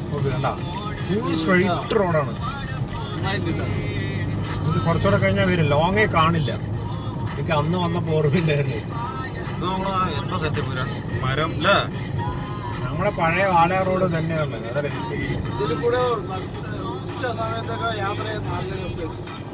Straight റോഡാണ്. ഇത് കുറച്ചുകൂടെ കഴിഞ്ഞാൽ വരും, ലോങ്ങേ കാണില്ല. എനിക്ക് അന്ന് വന്നപ്പോ ഓർമ്മയില്ലായിരുന്നു. നമ്മുടെ പഴയ വാളയാർ റോഡ് തന്നെയാണ്. അതല്ലേ ഇതിൽ കൂടെ ഉച്ച സമയത്തൊക്കെ യാത്ര ചെയ്യാൻ നല്ല രസമായിരുന്നു.